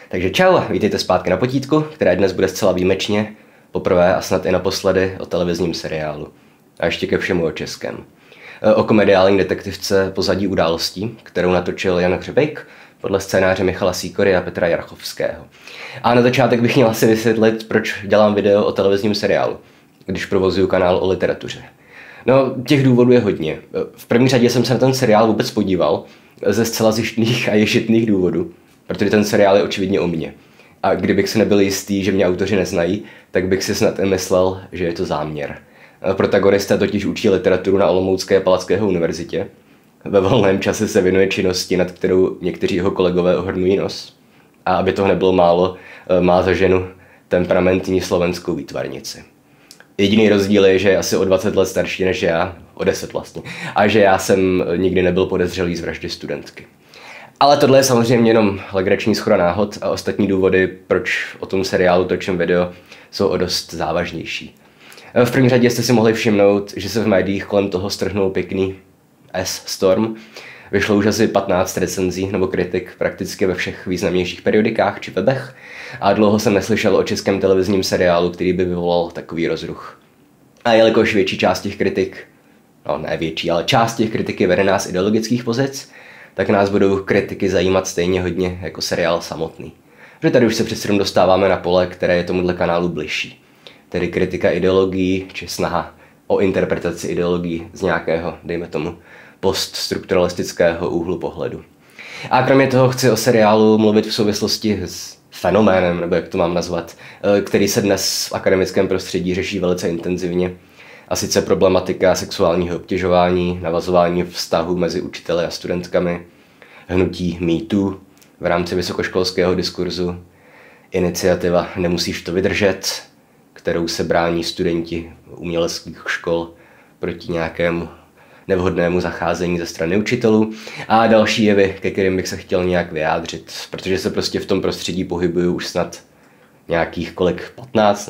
Takže čau, vítejte zpátky na potítku, která dnes bude zcela výjimečně, poprvé a snad i naposledy o televizním seriálu. A ještě ke všemu o českém. O komediální detektivce Pozadí událostí, kterou natočil Jan Hřebejk podle scénáře Michala Sýkory a Petra Jarachovského. A na začátek bych měl asi vysvětlit, proč dělám video o televizním seriálu, když provozuju kanál o literatuře. No, těch důvodů je hodně. V první řadě jsem se na ten seriál vůbec podíval ze zcela zjištných a ješitných důvodů, protože ten seriál je očividně o mně. A kdybych si nebyl jistý, že mě autoři neznají, tak bych si snad myslel, že je to záměr. Protagonista totiž učí literaturu na Olomoucké Palackého univerzitě. Ve volném čase se věnuje činnosti, nad kterou někteří jeho kolegové ohrnují nos. A aby toho nebylo málo, má za ženu temperamentní slovenskou výtvarnici. Jediný rozdíl je, že je asi o 20 let starší než já, o 10 vlastně, a že já jsem nikdy nebyl podezřelý z vraždy studentky. Ale tohle je samozřejmě jenom legrační shoda náhod a ostatní důvody, proč o tom seriálu točím video, jsou o dost závažnější. V první řadě jste si mohli všimnout, že se v médiích kolem toho strhnul pěkný S-storm. Vyšlo už asi 15 recenzí nebo kritik prakticky ve všech významnějších periodikách či webech a dlouho jsem neslyšel o českém televizním seriálu, který by vyvolal takový rozruch. A jelikož větší část těch kritik, no ne větší, ale část těch kritik je vedená z ideologických pozic, tak nás budou kritiky zajímat stejně hodně jako seriál samotný. Že tady už se přece dostáváme na pole, které je tomuhle kanálu bližší. Tedy kritika ideologií či snaha o interpretaci ideologií z nějakého, dejme tomu, poststrukturalistického úhlu pohledu. A kromě toho chci o seriálu mluvit v souvislosti s fenoménem, nebo jak to mám nazvat, který se dnes v akademickém prostředí řeší velice intenzivně. A sice problematika sexuálního obtěžování, navazování vztahů mezi učiteli a studentkami, hnutí MeToo v rámci vysokoškolského diskurzu, iniciativa Nemusíš to vydržet, kterou se brání studenti uměleckých škol proti nějakému nevhodnému zacházení ze strany učitelů a další jevy, ke kterým bych se chtěl nějak vyjádřit, protože se prostě v tom prostředí pohybuju už snad nějakých 15,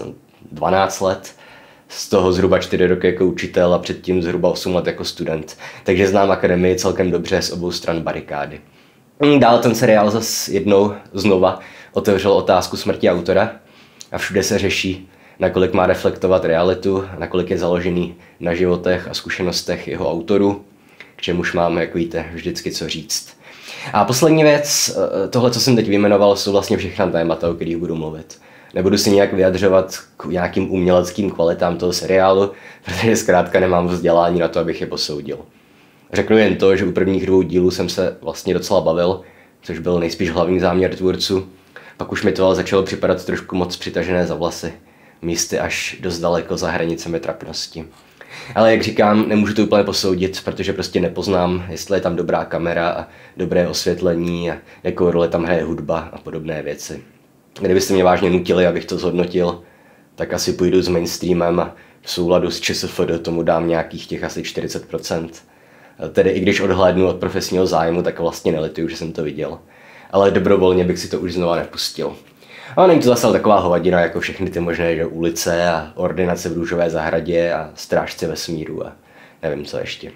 12 let, z toho zhruba 4 roky jako učitel a předtím zhruba 8 let jako student, takže znám akademii celkem dobře z obou stran barikády. Dál ten seriál zase jednou znova otevřel otázku smrti autora a všude se řeší, nakolik má reflektovat realitu, nakolik je založený na životech a zkušenostech jeho autorů, k čemuž máme, jak víte, vždycky co říct. A poslední věc, tohle, co jsem teď vyjmenoval, jsou vlastně všechna témata, o kterých budu mluvit. Nebudu si nějak vyjadřovat k nějakým uměleckým kvalitám toho seriálu, protože zkrátka nemám vzdělání na to, abych je posoudil. Řeknu jen to, že u prvních 2 dílů jsem se vlastně docela bavil, což byl nejspíš hlavní záměr tvůrců. Pak už mi to ale začalo připadat trošku moc přitažené za vlasy, místy až dost daleko za hranicemi trapnosti. Ale jak říkám, nemůžu to úplně posoudit, protože prostě nepoznám, jestli je tam dobrá kamera a dobré osvětlení a jakou roli tam hraje hudba a podobné věci. Kdybyste mě vážně nutili, abych to zhodnotil, tak asi půjdu s mainstreamem a v souladu s ČSFD tomu dám nějakých těch asi 40%. Tedy i když odhlédnu od profesního zájmu, tak vlastně nelituju, že jsem to viděl. Ale dobrovolně bych si to už znova nepustil. A není to zase taková hovadina jako všechny ty možné že ulice a ordinace v růžové zahradě a strážci vesmíru a nevím co ještě.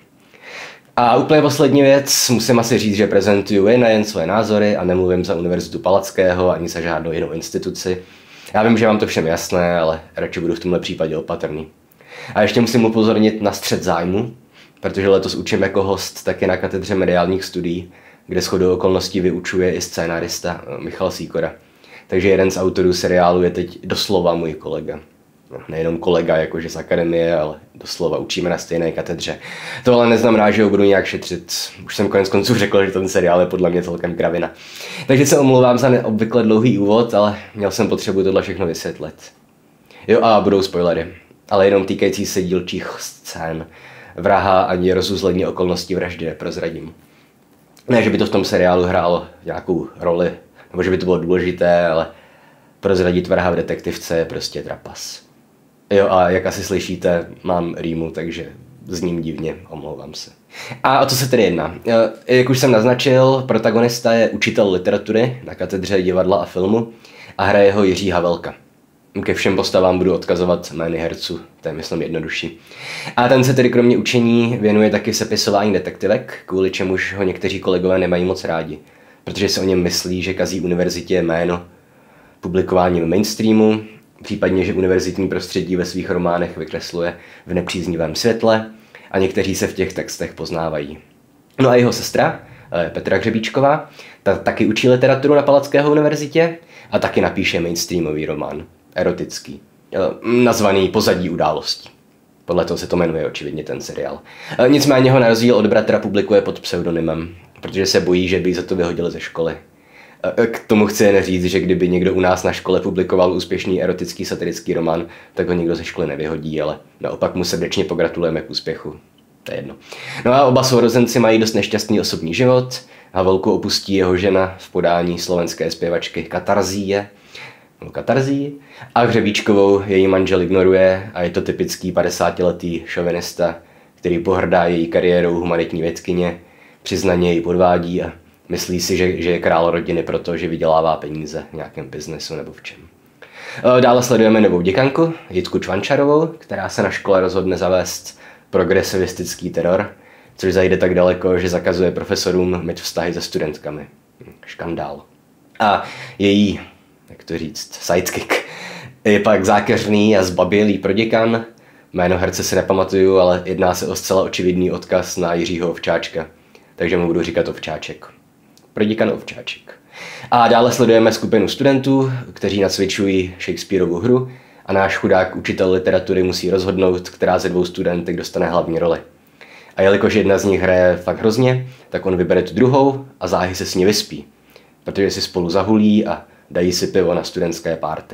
A úplně poslední věc, musím asi říct, že prezentuju nejen své názory a nemluvím za Univerzitu Palackého ani za žádnou jinou instituci. Já vím, že vám to všem jasné, ale radši budu v tomhle případě opatrný. A ještě musím upozornit na střet zájmu, protože letos učím jako host taky na katedře mediálních studií, kde shodou okolností vyučuje i scénárista Michal Sýkora. Takže jeden z autorů seriálu je teď doslova můj kolega. No, nejenom kolega jakože z akademie, ale doslova učíme na stejné katedře. To ale neznamená, že ho budu nějak šetřit. Už jsem konec konců řekl, že ten seriál je podle mě celkem kravina. Takže se omlouvám za neobvykle dlouhý úvod, ale měl jsem potřebu tohle všechno vysvětlit. Jo a budou spoilery, ale jenom týkající se dílčích scén. Vraha ani rozuzlení okolností vraždy neprozradím. Ne, že by to v tom seriálu hrálo nějakou roli, nebo že by to bylo důležité, ale prozradit vraha v detektivce je prostě trapas. Jo a jak asi slyšíte, mám rýmu, takže zním divně, omlouvám se. A o co se tedy jedná? Jak už jsem naznačil, protagonista je učitel literatury na katedře divadla a filmu a hraje ho Jiří Havelka. Ke všem postavám budu odkazovat jmény herců, to je myslím jednodušší. A ten se tedy kromě učení věnuje taky sepisování detektivek, kvůli čemuž ho někteří kolegové nemají moc rádi. protože se o něm myslí, že kazí univerzitě jméno publikováním mainstreamu, případně, že univerzitní prostředí ve svých románech vykresluje v nepříznivém světle a někteří se v těch textech poznávají. No a jeho sestra, Petra Hřebíčková, ta taky učí literaturu na Palackého univerzitě a taky napíše mainstreamový román, erotický, nazvaný Pozadí událostí. Podle toho se to jmenuje očividně ten seriál. Nicméně ho na rozdíl od bratra publikuje pod pseudonymem, protože se bojí, že by za to vyhodili ze školy. K tomu chci jen říct, že kdyby někdo u nás na škole publikoval úspěšný erotický satirický román, tak ho nikdo ze školy nevyhodí, ale naopak mu srdečně pogratulujeme k úspěchu. To je jedno. No a oba sourozenci mají dost nešťastný osobní život. Havelku opustí jeho žena v podání slovenské zpěvačky Katarzíje, a Hřebíčkovou její manžel ignoruje a je to typický 50letý šovinista, který pohrdá její kariérou humanitní vědkyně, přiznaně ji podvádí a myslí si, že je král rodiny proto, že vydělává peníze v nějakém biznesu nebo v čem. Dále sledujeme novou děkanku, Jitku Čvančarovou, která se na škole rozhodne zavést progresivistický teror, což zajde tak daleko, že zakazuje profesorům mít vztahy se studentkami. Škandál. A její, jak to říct, sidekick je pak zákeřný a zbabělý proděkan. Jméno herce si nepamatuju, ale jedná se o zcela očividný odkaz na Jiřího Ovčáčka, takže mu budu říkat Ovčáček. Proděkan Ovčáček. A dále sledujeme skupinu studentů, kteří nacvičují Shakespearovu hru a náš chudák učitel literatury musí rozhodnout, která ze dvou studentek dostane hlavní roli. A jelikož jedna z nich hraje fakt hrozně, tak on vybere tu druhou a záhy se s ní vyspí, protože si spolu zahulí a dají si pivo na studentské párty.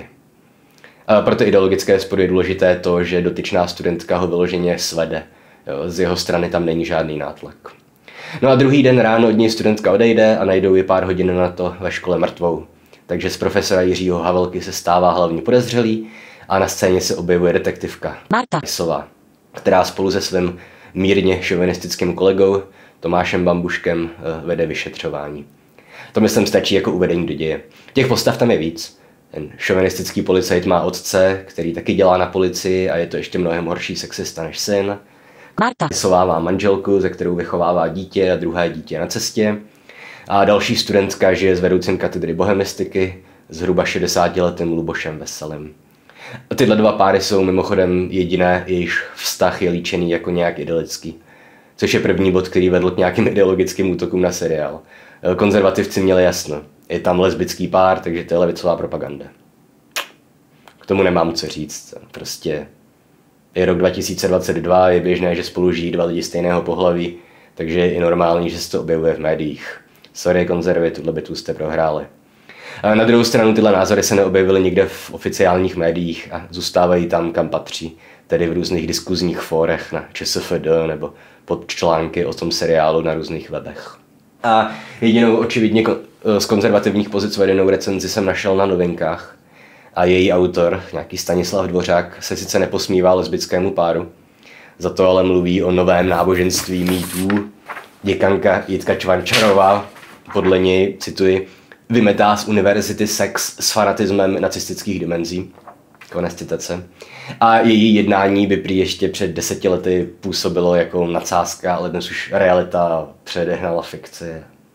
A pro to ideologické spory je důležité to, že dotyčná studentka ho vyloženě svede. Z jeho strany tam není žádný nátlak. No a druhý den ráno od něj studentka odejde a najdou ji pár hodin na to ve škole mrtvou. Takže z profesora Jiřího Havelky se stává hlavní podezřelý a na scéně se objevuje detektivka Marta Isová, která spolu se svým mírně šovinistickým kolegou Tomášem Bambuškem vede vyšetřování. To myslím stačí jako uvedení do děje. Těch postav tam je víc. Ten šovinistický policajt má otce, který taky dělá na policii a je to ještě mnohem horší sexista než syn. Marta Isová má manželku, ze kterou vychovává dítě a druhé dítě na cestě. A další studentka žije s vedoucím katedry bohemistiky, zhruba 60letým Lubošem Veselým. Tyhle dva páry jsou mimochodem jediné, jejichž vztah je líčený jako nějak idylický. Což je první bod, který vedl k nějakým ideologickým útokům na seriál. Konzervativci měli jasno. Je tam lesbický pár, takže to je levicová propaganda. K tomu nemám co říct. Prostě je rok 2022, je běžné, že spolu žijí dva lidi stejného pohlaví, takže je i normální, že se to objevuje v médiích. Sorry konzervy, tuhle bitvu jste prohráli. A na druhou stranu tyhle názory se neobjevily nikde v oficiálních médiích a zůstávají tam, kam patří, tedy v různých diskuzních fórech na ČSFD nebo pod články o tom seriálu na různých webech. A jedinou očividně z konzervativních pozic vedenou recenzi jsem našel na Novinkách a její autor, nějaký Stanislav Dvořák, se sice neposmívá lesbickému páru, za to ale mluví o novém náboženství mýtů. Děkanka Jitka Čvančarová podle něj, cituji, vymetá z univerzity sex s fanatismem nacistických dimenzí. Konec citace. A její jednání by prý ještě před 10 lety působilo jako nadsázka, ale dnes už realita předehnala fikci.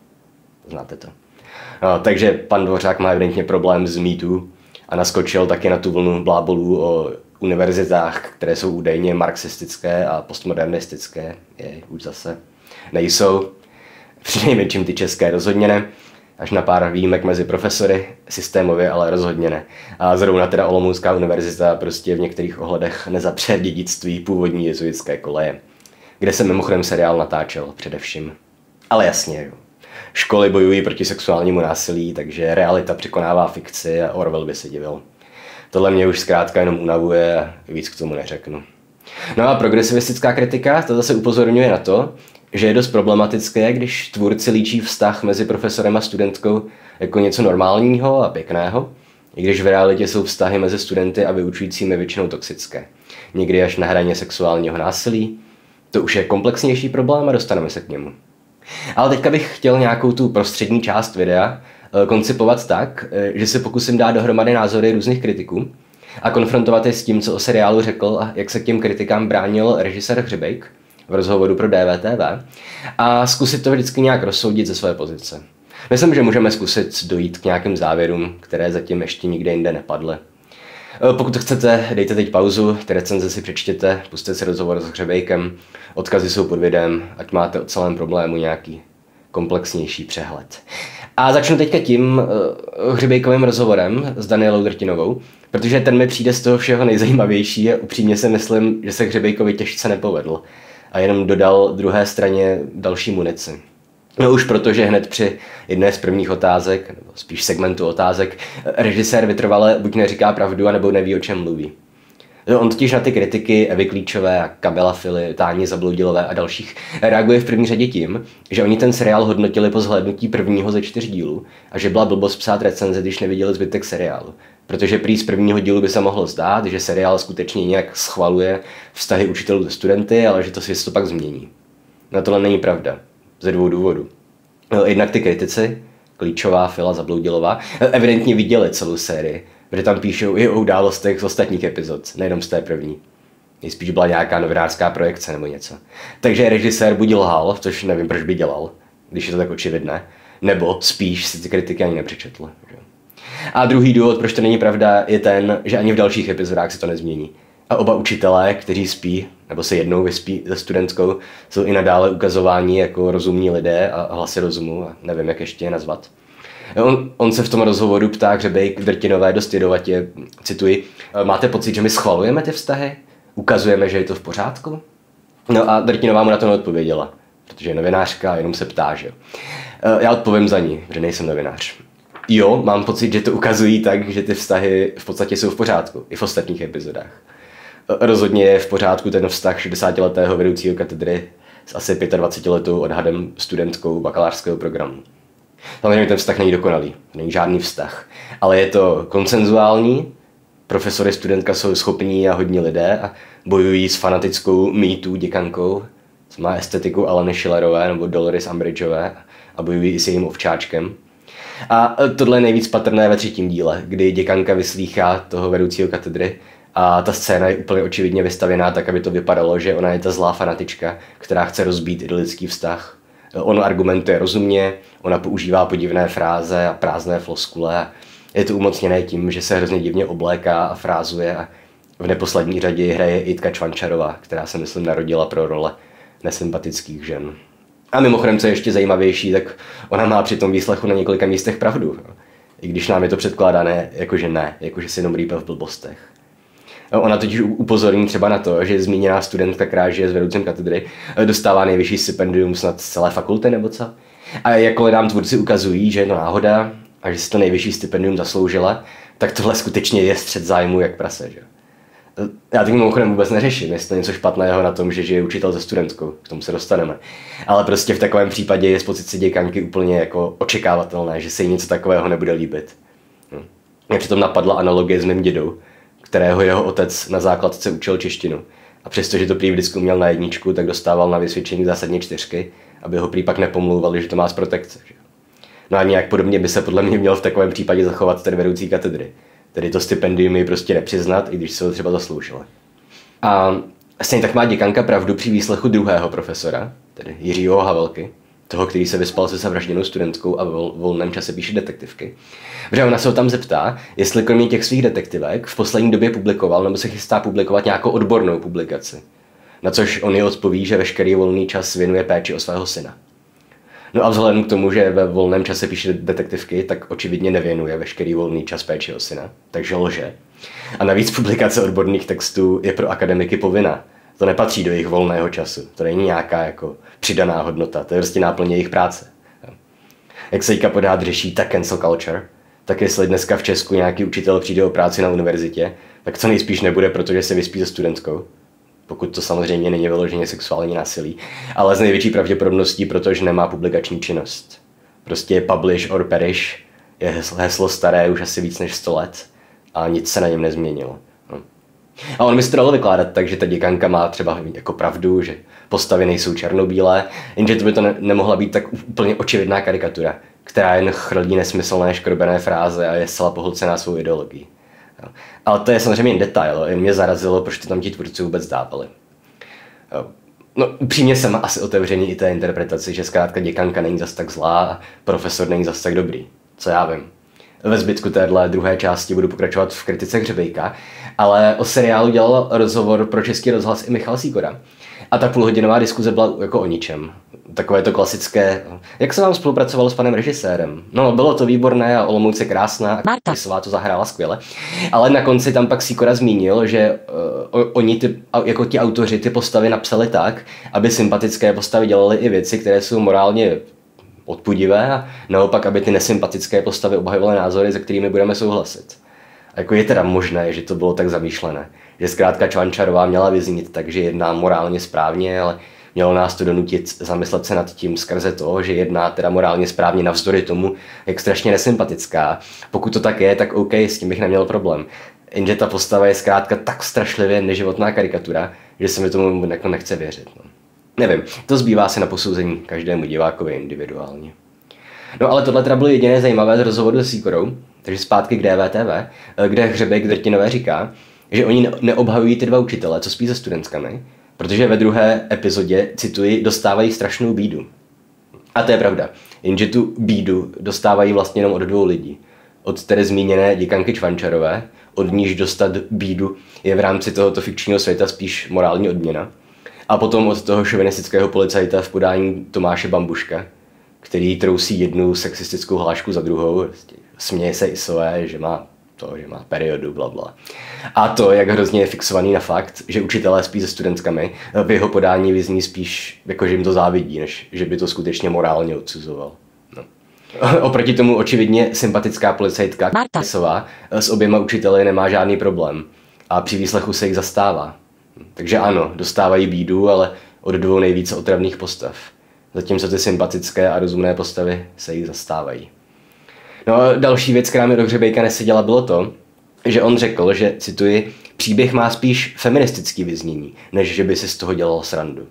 Znáte to. No, takže pan Dvořák má evidentně problém s mýtu a naskočil taky na tu vlnu blábolů o univerzitách, které jsou údajně marxistické a postmodernistické. Už zase nejsou. Přinejmenším ty české rozhodně ne. Až na pár výjimek mezi profesory, systémově ale rozhodně ne. A zrovna teda Olomoucká univerzita prostě v některých ohledech nezapře dědictví původní jezuitské koleje, kde se mimochodem seriál natáčel především. Ale jasně, jo. Školy bojují proti sexuálnímu násilí, takže realita překonává fikci a Orwell by se divil. Tohle mě už zkrátka jenom unavuje a víc k tomu neřeknu. No a progresivistická kritika to zase upozorňuje na to, že je dost problematické, když tvůrci líčí vztah mezi profesorem a studentkou jako něco normálního a pěkného, i když v realitě jsou vztahy mezi studenty a vyučujícími většinou toxické. Někdy až na hraně sexuálního násilí. To už je komplexnější problém a dostaneme se k němu. Ale teďka bych chtěl nějakou tu prostřední část videa koncipovat tak, že se pokusím dát dohromady názory různých kritiků a konfrontovat je s tím, co o seriálu řekl a jak se k těm kritikám bránil režisér Hřebejk v rozhovoru pro DVTV a zkusit to vždycky nějak rozsoudit ze své pozice. Myslím, že můžeme zkusit dojít k nějakým závěrům, které zatím ještě nikde jinde nepadly. Pokud chcete, dejte teď pauzu, ty recenze si přečtěte, pusťte si rozhovor s Hřebejkem, odkazy jsou pod videem, ať máte o celém problému nějaký komplexnější přehled. A začnu teďka tím Hřebejkovým rozhovorem s Danielou Drtinovou, protože ten mi přijde z toho všeho nejzajímavější a upřímně si myslím, že se Hřebejkovi těžce nepovedl a jenom dodal druhé straně další munici. No už protože hned při jedné z prvních otázek, nebo spíš segmentu otázek, režisér vytrvale buď neříká pravdu, anebo neví, o čem mluví. On totiž na ty kritiky Evy Klíčové a Kamila Fily, Táni Zabloudilové a dalších reaguje v první řadě tím, že oni ten seriál hodnotili po zhlédnutí prvního ze 4 dílů a že byla blbost psát recenze, když neviděli zbytek seriálu. Protože prý z prvního dílu by se mohlo zdát, že seriál skutečně nějak schvaluje vztahy učitelů se studenty, ale že to si to pak změní. No tohle není pravda. Ze 2 důvodů. Jednak ty kritici, Klíčová, Fila, Zabloudilová, evidentně viděli celou sérii, protože tam píšou i o událostech z ostatních epizod, nejenom z té první. Nejspíš byla nějaká novinářská projekce nebo něco. Takže režisér buď lhal, což nevím, proč by dělal, když je to tak očividné, nebo spíš si ty kritiky ani nepřečetl. A druhý důvod, proč to není pravda, je ten, že ani v dalších epizodách se to nezmění. A oba učitelé, kteří spí, nebo se jednou vyspí se studentkou, jsou i nadále ukazováni jako rozumní lidé a hlasy rozumu, a nevím, jak ještě je nazvat. On se v tom rozhovoru ptá Hřebejk Drtinové dost jedovatě, cituji, máte pocit, že my schvalujeme ty vztahy? Ukazujeme, že je to v pořádku? No a Drtinová mu na to neodpověděla, protože je novinářka a jenom se ptá, že já odpovím za ní, že nejsem novinář. Jo, mám pocit, že to ukazují tak, že ty vztahy v podstatě jsou v pořádku, i v ostatních epizodách. Rozhodně je v pořádku ten vztah 60letého vedoucího katedry s asi 25letou odhadem studentkou bakalářského programu. Samozřejmě ten vztah není dokonalý, není žádný vztah, ale je to konsenzuální, profesory, studentka jsou schopní a hodní lidé a bojují s fanatickou mýtů děkankou, co má estetiku Aleny Schillerové nebo Dolores Umbridgeové a bojují i s jejím ovčáčkem. A tohle je nejvíc patrné ve 3. díle, kdy děkanka vyslýchá toho vedoucího katedry a ta scéna je úplně očividně vystavěná tak, aby to vypadalo, že ona je ta zlá fanatička, která chce rozbít idylický vztah. On argumentuje rozumně, ona používá podivné fráze a prázdné floskule. Je to umocněné tím, že se hrozně divně obléká a frázuje a v neposlední řadě hraje Jitka Čvančarová, která se myslím narodila pro role nesympatických žen. A mimochodem, co je ještě zajímavější, tak ona má při tom výslechu na několika místech pravdu. I když nám je to předkládané, jakože si jenom rýpe v blbostech. Ona totiž upozorní třeba na to, že zmíněná studentka, která žije s vedoucím katedry, dostává nejvyšší stipendium snad z celé fakulty nebo co. A jakkoliv nám tvůrci ukazují, že je to náhoda a že si to nejvyšší stipendium zasloužila, tak tohle skutečně je střet zájmu jak prase, že? Já tím mimochodem vůbec neřeším, jestli něco špatného na tom, že žije učitel se studentkou, k tomu se dostaneme. Ale prostě v takovém případě je z pozice děkanky úplně jako očekávatelné, že se jí něco takového nebude líbit. Mě přitom napadla analogie s mým dědou, kterého jeho otec na základce učil češtinu. A přestože to prý vždycky uměl na 1, tak dostával na vysvědčení zásadně 4, aby ho prý pak nepomlouvali, že to má z protekce. Že? No a nějak podobně by se podle mě měl v takovém případě zachovat ten vedoucí katedry. Tedy to stipendium ji prostě nepřiznat, i když se ho třeba zasloužila. A stejně tak má děkanka pravdu při výslechu druhého profesora, tedy Jiřího Havelky, toho, který se vyspal se zavražděnou studentkou a v volném čase píše detektivky. Protože ona se ho tam zeptá, jestli kromě těch svých detektivek v poslední době publikoval nebo se chystá publikovat nějakou odbornou publikaci. Na což on ji odpoví, že veškerý volný čas věnuje péči o svého syna. No a vzhledem k tomu, že ve volném čase píše detektivky, tak očividně nevěnuje veškerý volný čas péči o syna, takže lže. A navíc publikace odborných textů je pro akademiky povinná. To nepatří do jejich volného času. To není nějaká jako přidaná hodnota, to je prostě náplň jejich práce. Jak se teďka pořád řeší ta cancel culture, tak jestli dneska v Česku nějaký učitel přijde o práci na univerzitě, tak co nejspíš nebude, protože se vyspí se studentkou. Pokud to samozřejmě není vyloženě sexuální násilí, ale z největší pravděpodobností, protože nemá publikační činnost. Prostě publish or perish je heslo staré už asi víc než 100 let a nic se na něm nezměnilo. A on mi to dalo vykládat tak, že ta děkanka má třeba jako pravdu, že postavy nejsou černobílé, jenže to by to nemohla být tak úplně očividná karikatura, která jen chrlí nesmyslné škrobené fráze a je zcela pohlcená svou ideologií. Ale to je samozřejmě jen detail, jen mě zarazilo, proč to tam ti tvůrci vůbec dávali. No, upřímně jsem asi otevřený i té interpretaci, že zkrátka děkanka není zas tak zlá a profesor není zas tak dobrý. Co já vím. Ve zbytku téhle druhé části budu pokračovat v kritice Hřebejka, ale o seriálu dělal rozhovor pro Český rozhlas i Michal Sýkora. A ta půlhodinová diskuze byla jako o ničem. Takové to klasické, jak se vám spolupracovalo s panem režisérem? No, bylo to výborné a Olomouc je krásná, Marta to zahrála skvěle. Ale na konci tam pak Sýkora zmínil, že oni jako ti autoři ty postavy napsali tak, aby sympatické postavy dělaly i věci, které jsou morálně odpudivé a naopak, aby ty nesympatické postavy obhajovaly názory, se kterými budeme souhlasit. A jako je teda možné, že to bylo tak zamýšlené, že zkrátka Čvančarová měla vyznít tak, že jedná morálně správně, ale mělo nás to donutit zamyslet se nad tím skrze to, že jedná teda morálně správně navzdory tomu, jak strašně nesympatická. Pokud to tak je, tak OK, s tím bych neměl problém. Jenže ta postava je zkrátka tak strašlivě neživotná karikatura, že se mi tomu jako nechce věřit. No. Nevím, to zbývá se na posouzení každému divákovi individuálně. No ale tohle teda bylo jediné zajímavé z rozhovoru se Sýkorou, takže zpátky k DVTV, kde Hřebejk drtinové říká, že oni neobhajují ty dva učitele, co spí se studentkami, protože ve druhé epizodě, cituji, dostávají strašnou bídu. A to je pravda, jenže tu bídu dostávají vlastně jenom od dvou lidí. Od tedy zmíněné děkanky Čvančarové, od níž dostat bídu je v rámci tohoto fikčního světa spíš morální odměna. A potom od toho šovinistického policajta v podání Tomáše Bambuška, který trousí jednu sexistickou hlášku za druhou, směje se Isové, že má periodu, blabla. A to, jak hrozně je fixovaný na fakt, že učitelé spí se studentkami, v jeho podání vyzní spíš, jako že jim to závidí, než že by to skutečně morálně odsuzoval. No. Oproti tomu očividně sympatická policajtka Isová s oběma učiteli nemá žádný problém a při výslechu se jich zastává. Takže ano, dostávají bídu, ale od dvou nejvíce otravných postav. Zatímco ty sympatické a rozumné postavy se jich zastávají. No a další věc, která mi do Hřebejka neseděla, bylo to, že on řekl, že, cituji, příběh má spíš feministický vyznění, než že by si z toho dělal srandu.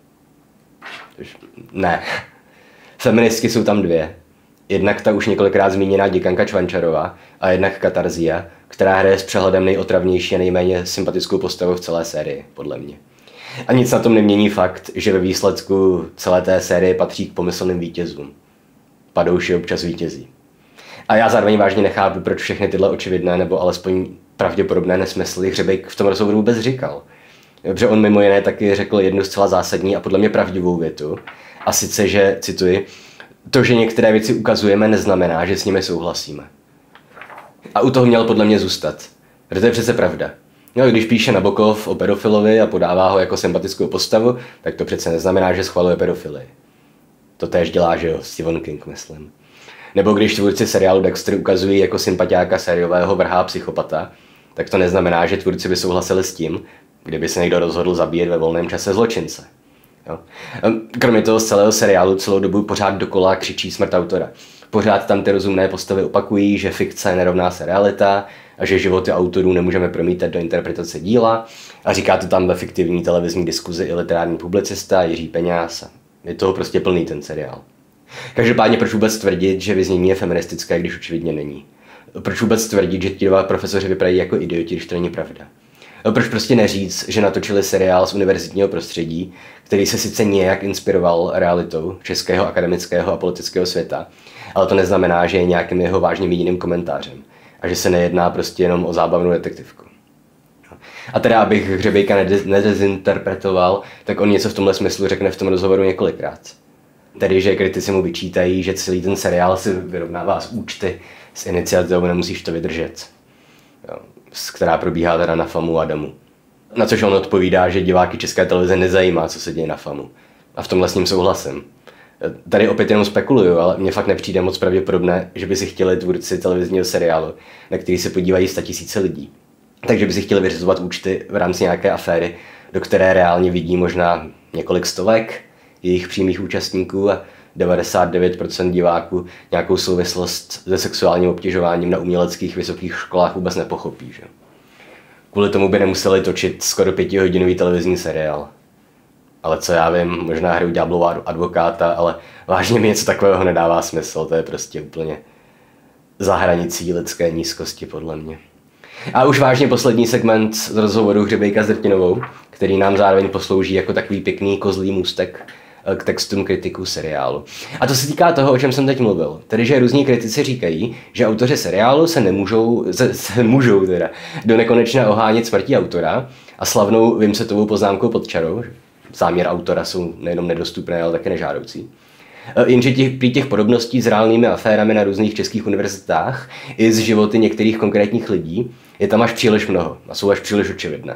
Ne. Feministky jsou tam dvě. Jednak ta už několikrát zmíněná děkanka Čvančarová a jednak Katarzia, která hraje s přehledem nejotravnější a nejméně sympatickou postavu v celé sérii, podle mě. A nic na tom nemění fakt, že ve výsledku celé té série patří k pomyslným vítězům. Padouši občas vítězí. A já zároveň vážně nechápu, proč všechny tyhle očividné nebo alespoň pravděpodobné nesmysly Hřebejk v tom rozhovoru vůbec říkal. Protože on mimo jiné taky řekl jednu zcela zásadní a podle mě pravdivou větu. A sice, že, cituji, to, že některé věci ukazujeme, neznamená, že s nimi souhlasíme. A u toho měl podle mě zůstat. Protože to je přece pravda. No, když píše Nabokov o pedofilovi a podává ho jako sympatickou postavu, tak to přece neznamená, že schvaluje pedofilii. To též dělá, že jo, Stephen King, myslím. Nebo když tvůrci seriálu Dexter ukazují jako sympatiáka sériového vrhá psychopata, tak to neznamená, že tvůrci by souhlasili s tím, kdyby se někdo rozhodl zabíjet ve volném čase zločince. Jo. Kromě toho z celého seriálu celou dobu pořád dokola křičí smrt autora. Pořád tam ty rozumné postavy opakují, že fikce nerovná se realita a že životy autorů nemůžeme promítat do interpretace díla. A říká to tam ve fiktivní televizní diskuzi i literární publicista Jiří Peňáz. Je toho prostě plný ten seriál. Každopádně proč vůbec tvrdit, že vyznění je feministické, když očividně není? Proč vůbec tvrdit, že ti dva profesoři vypadají jako idioti, když to není pravda? Proč prostě neříct, že natočili seriál z univerzitního prostředí, který se sice nějak inspiroval realitou českého akademického a politického světa, ale to neznamená, že je nějakým jeho vážným jediným komentářem a že se nejedná prostě jenom o zábavnou detektivku. A teda, abych Hřebejka nedezinterpretoval, tak on něco v tomhle smyslu řekne v tom rozhovoru několikrát. Tedy, že kritici mu vyčítají, že celý ten seriál si vyrovnává z účty s iniciativou Nemusíš to vydržet, jo, která probíhá teda na FAMu a Adamu. Na což on odpovídá, že diváky České televize nezajímá, co se děje na FAMu. A v tomhle s ním souhlasím. Tady opět jenom spekuluju, ale mně fakt nepřijde moc pravděpodobné, že by si chtěli tvůrci televizního seriálu, na který se podívají 100 000 lidí. Takže by si chtěli vyřizovat účty v rámci nějaké aféry, do které reálně vidí možná několik stovek jejich přímých účastníků a 99% diváků nějakou souvislost se sexuálním obtěžováním na uměleckých vysokých školách vůbec nepochopí. Že? Kvůli tomu by nemuseli točit skoro 5hodinový televizní seriál. Ale co já vím, možná hraju ďáblova advokáta, ale vážně mi něco takového nedává smysl, to je prostě úplně za hranicí lidské nízkosti podle mě. A už vážně poslední segment z rozhovoru Hřebejka s Drtinovou, který nám zároveň poslouží jako takový pěkný kozlý můstek k textům kritiků seriálu. A to se týká toho, o čem jsem teď mluvil. Tedy, že různí kritici říkají, že autoři seriálu se můžou do nekonečna ohánět smrtí autora a slavnou Vincetovou poznámkou pod čarou. Záměr autora jsou nejenom nedostupné, ale také nežádoucí. Jenže těch podobností s reálnými aférami na různých českých univerzitách i z životy některých konkrétních lidí je tam až příliš mnoho a jsou až příliš očividné.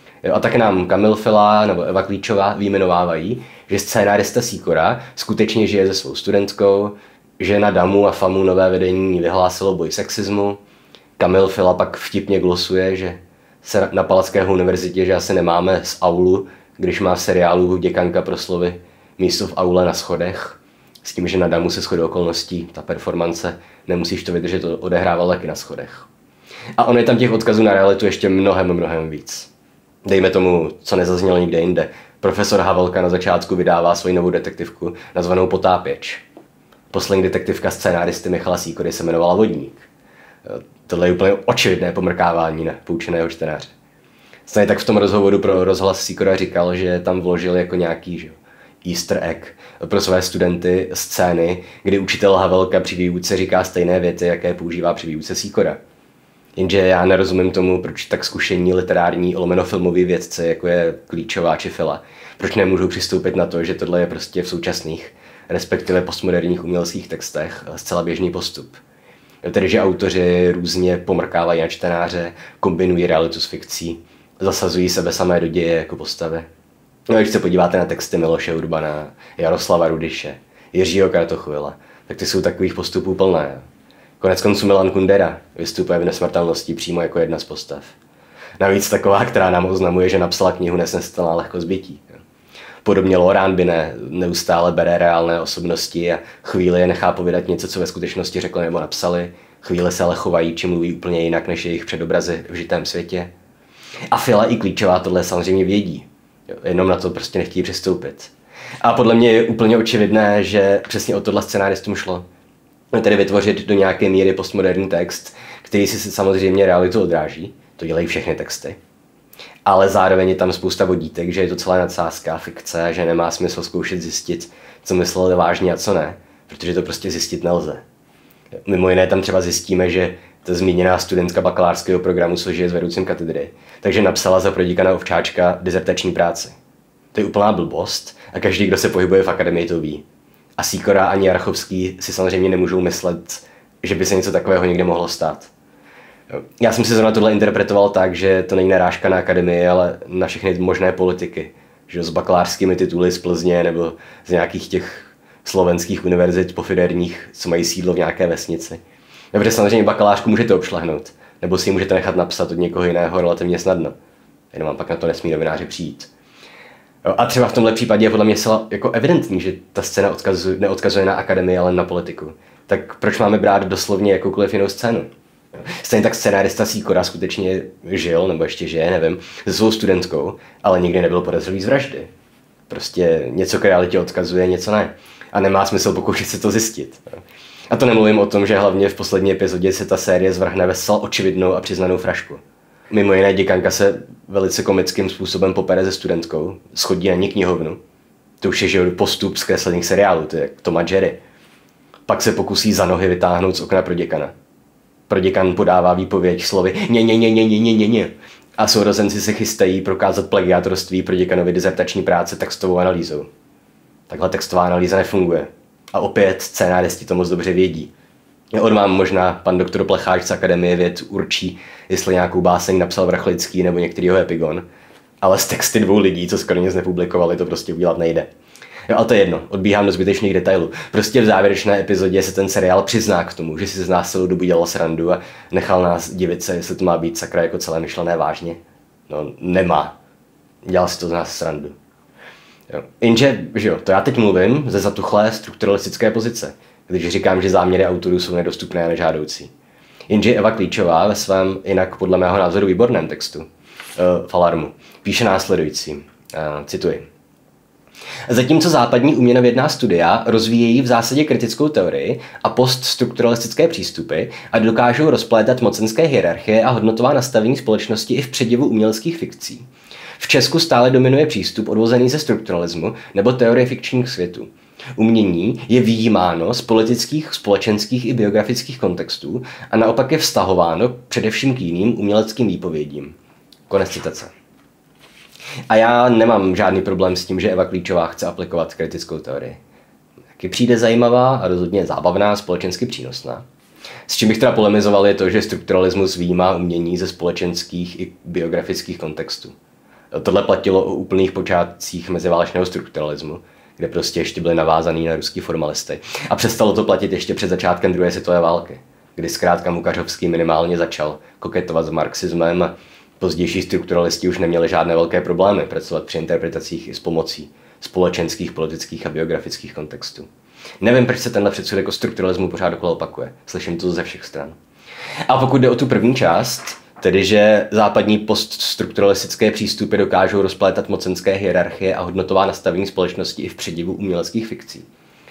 A tak nám Kamil Fila nebo Eva Klíčová vyjmenovávají, že scénárista Sýkora skutečně žije se svou studentkou, že na Damu a Famu nové vedení vyhlásilo boj sexismu. Kamil Fila pak vtipně glosuje, že se na Palackého univerzitě, že asi nemáme z aulu, když má v seriálu děkanka pro slovy místo v aule na schodech. S tím, že na Damu se shodou okolností ta performance, nemusíš to vydržet, to odehrával taky na schodech. A on je tam těch odkazů na realitu ještě mnohem víc. Dejme tomu, co nezaznělo nikde jinde. Profesor Havelka na začátku vydává svoji novou detektivku, nazvanou Potápěč. Poslední detektivka scénáristy Michala Sýkory se jmenovala Vodník. Tohle je úplně očividné pomrkávání na poučeného čtenáře. Stejně tak v tom rozhovoru pro rozhlas Sýkora říkal, že tam vložil jako nějaký easter egg pro své studenty scény, kdy učitel Havelka při výuce říká stejné věty, jaké používá při výuce Sýkora. Jenže já nerozumím tomu, proč tak zkušení literární filmoví vědci, jako je Klíčová či Fila, proč nemůžou přistoupit na to, že tohle je prostě v současných, respektive postmoderních uměleckých textech zcela běžný postup. Tedy, že autoři různě pomrkávají na čtenáře, kombinují realitu s fikcí, zasazují sebe samé do děje jako postavy. No, když se podíváte na texty Miloše Urbana, Jaroslava Rudyše, Jiřího Kratochvila, tak ty jsou takových postupů plné. Koneckonců Milan Kundera vystupuje v Nesmrtelnosti přímo jako jedna z postav. Navíc taková, která nám oznamuje, že napsala knihu Nesnesitelná lehkost bytí. Podobně Laurent Binet neustále bere reálné osobnosti a chvíli je nechá povědat něco, co ve skutečnosti řekli nebo napsali, chvíli se ale chovají či mluví úplně jinak než jejich předobrazy v žitém světě. A Fila i Klíčová tohle samozřejmě vědí, jenom na to prostě nechtějí přistoupit. A podle mě je úplně očividné, že přesně o tohle scenáristům šlo. Tedy vytvořit do nějaké míry postmoderní text, který si samozřejmě realitu odráží, to dělají všechny texty. Ale zároveň je tam spousta vodítek, že je to celá nadsázka, fikce, že nemá smysl zkoušet zjistit, co myslel vážně a co ne, protože to prostě zjistit nelze. Mimo jiné tam třeba zjistíme, že ta zmíněná studentka bakalářského programu žije s vedoucím katedry, takže napsala za proděkana Ovčáčka dizertační práci. To je úplná blbost a každý, kdo se pohybuje v akademii, to ví. A Sýkora ani Jarchovský si samozřejmě nemůžou myslet, že by se něco takového někde mohlo stát. Já jsem si zrovna tohle interpretoval tak, že to není narážka na akademii, ale na všechny možné politiky. Že s bakalářskými tituly z Plzně nebo z nějakých těch slovenských univerzit pofiderních, co mají sídlo v nějaké vesnici. Protože samozřejmě bakalářku můžete obšlehnout, nebo si ji můžete nechat napsat od někoho jiného relativně snadno. Jenom vám pak na to nesmí novináři přijít. A třeba v tomhle případě je podle mě jako evidentní, že ta scéna neodkazuje na akademii, ale na politiku. Tak proč máme brát doslovně jakoukoliv jinou scénu? Stejně tak scénárista Sýkora skutečně žil, nebo ještě žije, nevím, se svou studentkou, ale nikdy nebyl podezřelý z vraždy. Prostě něco k realitě odkazuje, něco ne. A nemá smysl pokoušet se to zjistit. A to nemluvím o tom, že hlavně v poslední epizodě se ta série zvrhne ve zcela očividnou a přiznanou frašku. Mimo jiné děkanka se velice komickým způsobem popere se studentkou, schodí na ní knihovnu. To už je postup z kreslených seriálů, to je jak Tom a Jerry. Pak se pokusí za nohy vytáhnout z okna proděkana. Proděkan podává výpověď slovy ně. A sourozenci se chystají prokázat plagiátorství proděkanovi dizertační práce textovou analýzou. Takhle textová analýza nefunguje. A opět scénáristi to moc dobře vědí. On vám možná pan doktor Plecháč z Akademie věd určí, jestli nějakou báseň napsal Vrchlický nebo některýho epigon, ale z texty dvou lidí, co skoro nic nepublikovali, to prostě udělat nejde. Jo, ale to je jedno, odbíhám do zbytečných detailů. Prostě v závěrečné epizodě se ten seriál přizná k tomu, že si z nás celou dobu dělal srandu a nechal nás divit se, jestli to má být sakra jako celé myšlené vážně. No, nemá. Dělal si to z nás srandu. Jo. Jenže, že jo, to já teď mluvím ze zatuchlé strukturalistické pozice, když říkám, že záměry autorů jsou nedostupné a nežádoucí. Jenže Eva Klíčová ve svém jinak podle mého názoru výborném textu v Alarmu píše následující, cituji. Zatímco západní uměnovědná studia rozvíjejí v zásadě kritickou teorii a poststrukturalistické přístupy a dokážou rozplétat mocenské hierarchie a hodnotová nastavení společnosti i v předivu uměleckých fikcí. V Česku stále dominuje přístup odvozený ze strukturalismu nebo teorie fikčních světů. Umění je vyjímáno z politických, společenských i biografických kontextů a naopak je vztahováno především k jiným uměleckým výpovědím. Konec citace. A já nemám žádný problém s tím, že Eva Klíčová chce aplikovat kritickou teorii. Taky přijde zajímavá a rozhodně zábavná, společensky přínosná. S čím bych teda polemizoval je to, že strukturalismus vyjímá umění ze společenských i biografických kontextů. Tohle platilo o úplných počátcích meziválečného strukturalismu, kde prostě ještě byly navázaný na ruský formalisty. A přestalo to platit ještě před začátkem druhé světové války, kdy zkrátka Mukařovský minimálně začal koketovat s marxismem a pozdější strukturalisti už neměli žádné velké problémy pracovat při interpretacích i s pomocí společenských, politických a biografických kontextů. Nevím, proč se tenhle předsudek o strukturalismu pořád dokola opakuje. Slyším to ze všech stran. A pokud jde o tu první část, tedy že západní poststrukturalistické přístupy dokážou rozplétat mocenské hierarchie a hodnotová nastavení společnosti i v předivu uměleckých fikcí,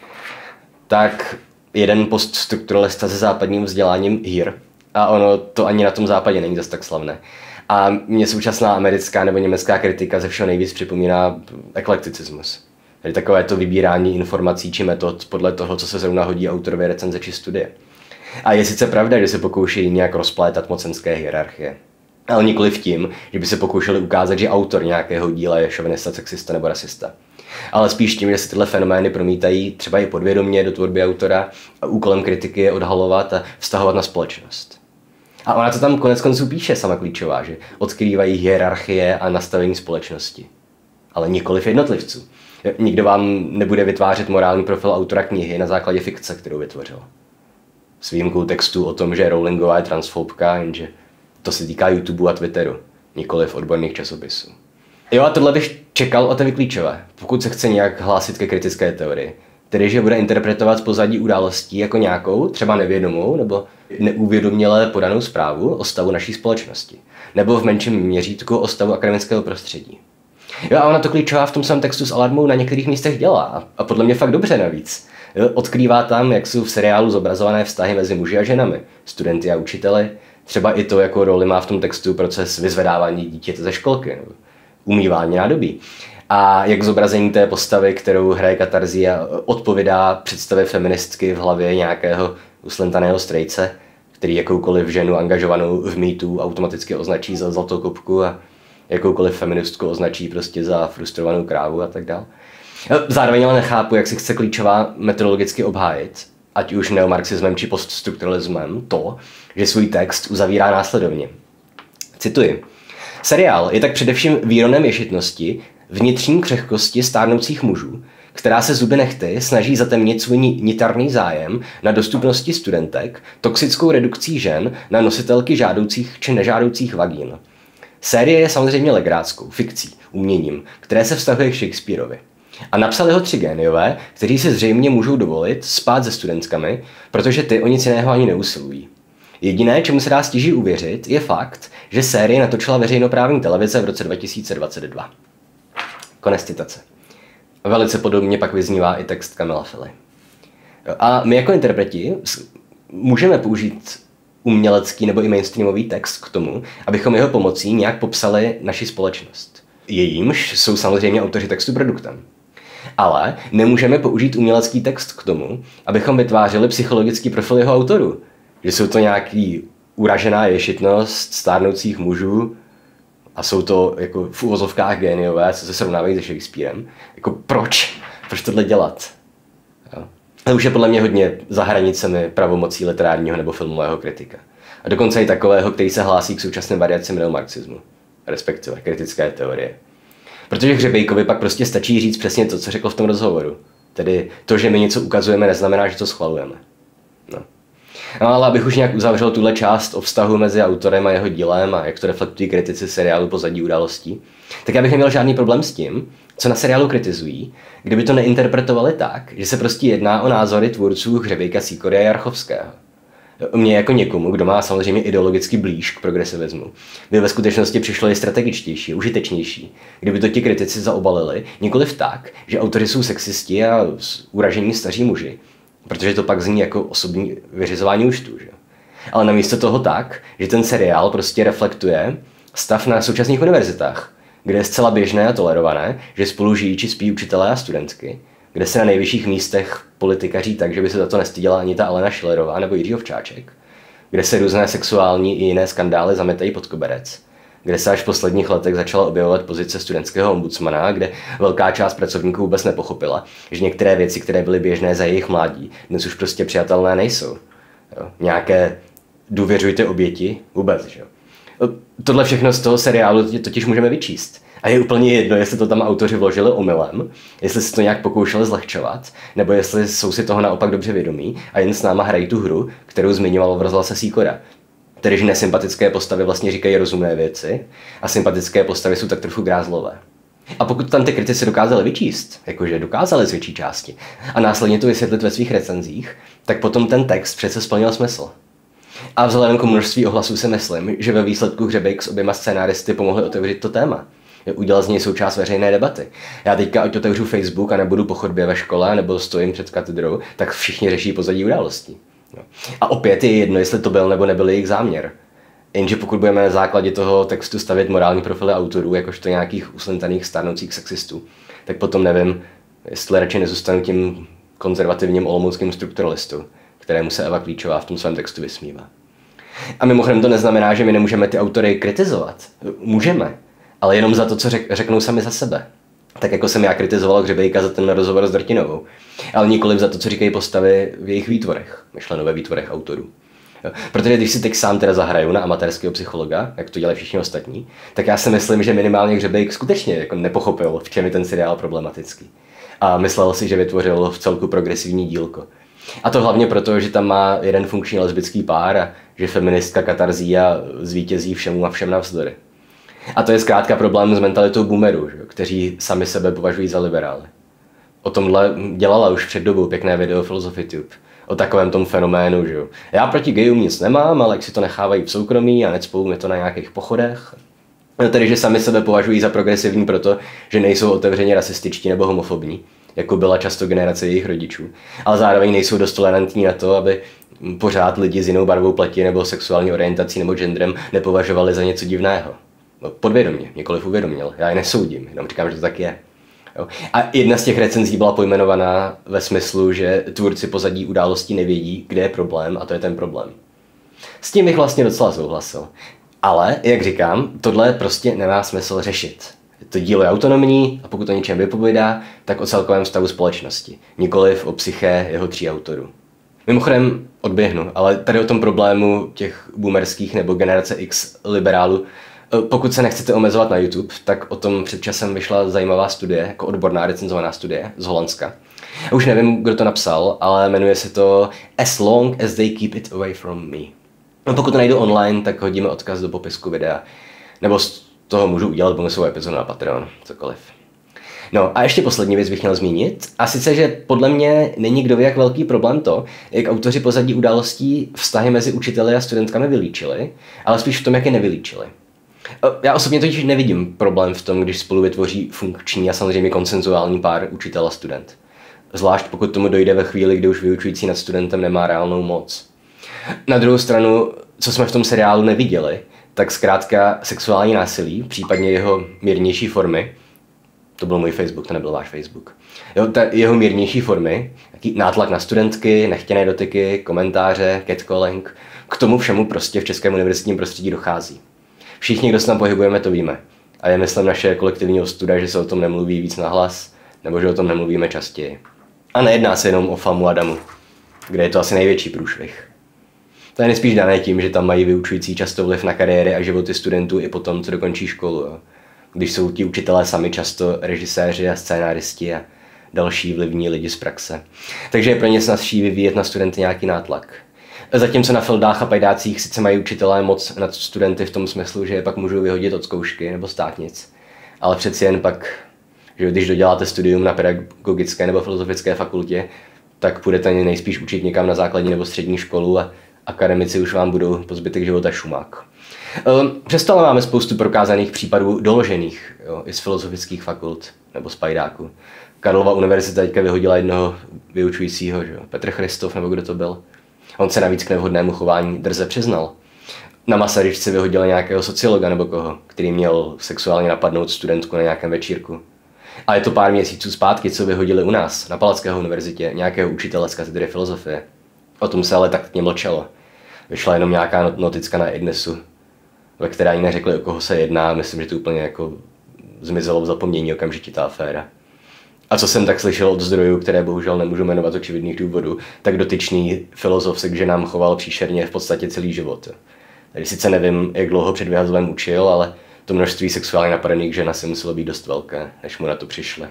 tak jeden poststrukturalista se západním vzděláním Hir, a ono to ani na tom západě není zase tak slavné. A mě současná americká nebo německá kritika ze všeho nejvíc připomíná eklekticismus. Tedy takové to vybírání informací či metod podle toho, co se zrovna hodí autorově recenze či studie. A je sice pravda, že se pokoušejí nějak rozplétat mocenské hierarchie, ale nikoliv tím, že by se pokoušeli ukázat, že autor nějakého díla je šovinista, sexista nebo rasista. Ale spíš tím, že se tyhle fenomény promítají třeba i podvědomě do tvorby autora a úkolem kritiky je odhalovat a vztahovat na společnost. A ona to tam konec konců píše sama Klíčová, že odkrývají hierarchie a nastavení společnosti. Ale nikoliv jednotlivců. Nikdo vám nebude vytvářet morální profil autora knihy na základě fikce, kterou vytvořil. S výjimkou textu o tom, že Rowlingová je transfobka, jenže to se týká YouTube a Twitteru, nikoliv odborných časopisů. Jo, a tohle bych čekal od Evy Klíčové, pokud se chce nějak hlásit ke kritické teorii. Tedy, že bude interpretovat pozadí událostí jako nějakou, třeba nevědomou nebo neuvědoměle podanou zprávu o stavu naší společnosti. Nebo v menším měřítku o stavu akademického prostředí. Jo, a ona to Klíčová v tom svém textu s alarmou na některých místech dělá. A podle mě fakt dobře navíc. Jo, odkrývá tam, jak jsou v seriálu zobrazované vztahy mezi muži a ženami, studenty a učiteli, třeba i to, jakou roli má v tom textu proces vyzvedávání dítěte ze školky, nebo umývání nádobí. A jak zobrazení té postavy, kterou hraje Katarzia, odpovídá představě feministky v hlavě nějakého uslentaného strejce, který jakoukoliv ženu angažovanou v mýtu automaticky označí za zlatou kopku a jakoukoliv feministku označí prostě za frustrovanou krávu a tak dále. Zároveň ale nechápu, jak si chce Klíčová metodologicky obhájit, ať už neomarxismem či poststrukturalismem, to, že svůj text uzavírá následovně. Cituji. Seriál je tak především výronem ješitnosti, vnitřní křehkosti stárnoucích mužů, která se zuby nehty snaží zatemnit svůj nitarný zájem na dostupnosti studentek, toxickou redukcí žen na nositelky žádoucích či nežádoucích vagín. Série je samozřejmě legráckou, fikcí, uměním, které se vztahuje k Shakespeareovi. A napsali ho 3 géniové, kteří si zřejmě můžou dovolit spát se studentkami, protože ty o nic jiného ani neusilují. Jediné, čemu se dá stěží uvěřit, je fakt, že sérii natočila veřejnoprávní televize v roce 2022. Konec citace. Velice podobně pak vyznívá i text Kamila Fily. A my jako interpreti můžeme použít umělecký nebo i mainstreamový text k tomu, abychom jeho pomocí nějak popsali naši společnost. Jejímž jsou samozřejmě autoři textu produktem. Ale nemůžeme použít umělecký text k tomu, abychom vytvářeli psychologický profil jeho autorů. Že jsou to nějaký uražená ješitnost stárnoucích mužů a jsou to jako v uvozovkách géniové, co se srovnávají se Shakespearem. Jako proč? Proč tohle dělat? Jo. To už je podle mě hodně za hranicemi pravomocí literárního nebo filmového kritika. A dokonce i takového, který se hlásí k současným variacím neomarxismu, respektive kritické teorie. Protože Hřebejkovi pak prostě stačí říct přesně to, co řekl v tom rozhovoru. Tedy to, že my něco ukazujeme, neznamená, že to schvalujeme. No ale abych už nějak uzavřel tuhle část o vztahu mezi autorem a jeho dílem a jak to reflektují kritici seriálu Pozadí událostí, tak já bych neměl žádný problém s tím, co na seriálu kritizují, kdyby to neinterpretovali tak, že se prostě jedná o názory tvůrců Hřebejka, Sýkory a Jarchovského. Mně jako někomu, kdo má samozřejmě ideologicky blíž k progresivismu, by ve skutečnosti přišlo i strategičtější, užitečnější, kdyby to ti kritici zaobalili, nikoliv tak, že autoři jsou sexisti a uražení staří muži, protože to pak zní jako osobní vyřizování účtů, že? Ale namísto toho tak, že ten seriál prostě reflektuje stav na současných univerzitách, kde je zcela běžné a tolerované, že spolu žijí či spí učitelé a studentky, kde se na nejvyšších místech politikaří tak, že by se za to nestyděla ani ta Alena Schillerová nebo Jiří Ovčáček, kde se různé sexuální i jiné skandály zametají pod koberec, kde se až v posledních letech začala objevovat pozice studentského ombudsmana, kde velká část pracovníků vůbec nepochopila, že některé věci, které byly běžné za jejich mládí, dnes už prostě přijatelné nejsou. Jo? Nějaké důvěřujte oběti vůbec. Že? Tohle všechno z toho seriálu totiž můžeme vyčíst. A je úplně jedno, jestli to tam autoři vložili omylem, jestli si to nějak pokoušeli zlehčovat, nebo jestli jsou si toho naopak dobře vědomí a jen s náma hrají tu hru, kterou zmiňoval v rozhlase Sýkora. Tedy, že nesympatické postavy vlastně říkají rozumné věci a sympatické postavy jsou tak trochu grázlové. A pokud tam ty kritici dokázali vyčíst, jakože dokázali z větší části, a následně to vysvětlit ve svých recenzích, tak potom ten text přece splnil smysl. A vzhledem k množství ohlasů si myslím, že ve výsledku Hřebejk s oběma scénáristy pomohli otevřít to téma. Udělal z něj součást veřejné debaty. Já teďka, ať otevřu Facebook a nebudu po chodbě ve škole nebo stojím před katedrou, tak všichni řeší pozadí událostí. A opět je jedno, jestli to byl nebo nebyl jejich záměr. Jenže pokud budeme na základě toho textu stavět morální profily autorů, jakožto nějakých uslentaných stárnoucích sexistů, tak potom nevím, jestli radši nezůstanu tím konzervativním olomouckým strukturalistou, kterému se Eva Klíčová v tom svém textu vysmívá. A mimochodem to neznamená, že my nemůžeme ty autory kritizovat. Můžeme, ale jenom za to, co řeknou sami za sebe. Tak jako jsem já kritizoval Hřebejka za ten rozhovor s Drtinovou, ale nikoliv za to, co říkají postavy v jejich výtvorech, myšleno ve výtvorech autorů. Jo. Protože když si teď sám teda zahraju na amatérského psychologa, jak to dělají všichni ostatní, tak já si myslím, že minimálně Hřebejk skutečně jako nepochopil, v čem je ten seriál problematický. A myslel si, že vytvořil v celku progresivní dílko. A to hlavně proto, že tam má jeden funkční lesbický pár a že feministka Katarzia zvítězí všemu a všem navzdory. A to je zkrátka problém s mentalitou boomerů, kteří sami sebe považují za liberály. O tomhle dělala už před dobou pěkné video FilosofyTube. O takovém tom fenoménu, že já proti gayům nic nemám, ale jak si to nechávají v soukromí a necpou mi to na nějakých pochodech. No tedy, že sami sebe považují za progresivní proto, že nejsou otevřeně rasističtí nebo homofobní, jako byla často generace jejich rodičů, ale zároveň nejsou dost tolerantní na to, aby pořád lidi s jinou barvou pleti nebo sexuální orientací nebo genderem nepovažovali za něco divného. No, podvědomě, nikoliv uvědoměl. Já je nesoudím, jenom říkám, že to tak je. Jo. A jedna z těch recenzí byla pojmenovaná ve smyslu, že tvůrci pozadí událostí nevědí, kde je problém a to je ten problém. S tím bych vlastně docela souhlasil. Ale, jak říkám, tohle prostě nemá smysl řešit. To dílo je autonomní a pokud to něčem vypovídá, tak o celkovém stavu společnosti, nikoliv o psyché jeho 3 autorů. Mimochodem odběhnu, ale tady o tom problému těch boomerských nebo generace X liberálů, pokud se nechcete omezovat na YouTube, tak o tom před časem vyšla zajímavá studie, jako odborná recenzovaná studie z Holandska. Já už nevím, kdo to napsal, ale jmenuje se to As Long as They Keep It Away From Me. No, pokud to najdu online, tak hodíme odkaz do popisku videa. Nebo z toho můžu udělat bonusovou epizodu na Patreon, cokoliv. No a ještě poslední věc bych měl zmínit, a sice, že podle mě není kdo ví jak velký problém to, jak autoři pozadí událostí vztahy mezi učiteli a studentkami vylíčili, ale spíš v tom, jak je nevylíčili. Já osobně totiž nevidím problém v tom, když spolu vytvoří funkční a samozřejmě konsenzuální pár učitel a student. Zvlášť pokud tomu dojde ve chvíli, kdy už vyučující nad studentem nemá reálnou moc. Na druhou stranu, co jsme v tom seriálu neviděli, tak zkrátka sexuální násilí, případně jeho mírnější formy, to byl můj Facebook, to nebyl váš Facebook, jo, jeho mírnější formy, jaký nátlak na studentky, nechtěné dotyky, komentáře, catcalling, k tomu všemu prostě v českém univerzitním prostředí dochází. Všichni, kdo se tam pohybujeme, to víme. A je myslím naše kolektivní ostuda, že se o tom nemluví víc nahlas, nebo že o tom nemluvíme častěji. A nejedná se jenom o FAMu a DAMu, kde je to asi největší průšvih. To je nejspíš dané tím, že tam mají vyučující často vliv na kariéry a životy studentů i potom, co dokončí školu. Jo. Když jsou ti učitelé sami často režiséři a scénáristi a další vlivní lidi z praxe. Takže je pro ně snazší vyvíjet na studenty nějaký nátlak. Zatímco na Fildách a Pajdácích sice mají učitelé moc nad studenty v tom smyslu, že je pak můžou vyhodit od zkoušky nebo státnic. Ale přeci jen pak, že když doděláte studium na pedagogické nebo filozofické fakultě, tak půjdete nejspíš učit někam na základní nebo střední školu a Akademici už vám budou po zbytek života šumák. Přesto ale máme spoustu prokázaných případů doložených, jo, i z filozofických fakult nebo z pajdáku. Karlova univerzita teďka vyhodila jednoho vyučujícího, že jo, Petr Christof nebo kdo to byl. On se navíc k nevhodnému chování drze přiznal. Na Masaryčce vyhodila nějakého sociologa nebo koho, který měl sexuálně napadnout studentku na nějakém večírku. A je to pár měsíců zpátky, co vyhodili u nás, na Palackého univerzitě, nějakého učitele z katedry filozofie. O tom se ale taktně mlčelo. Vyšla jenom nějaká noticka na iDnesu, ve které ani neřekli, o koho se jedná. Myslím, že to úplně jako zmizelo v zapomnění okamžitě ta aféra. A co jsem tak slyšel od zdrojů, které bohužel nemůžu jmenovat očividných důvodů, tak dotyčný filozof se k ženám choval příšerně v podstatě celý život. Tady sice nevím, jak dlouho před vyhazovem učil, ale to množství sexuálně napadených žen asi muselo být dost velké, než mu na to přišli.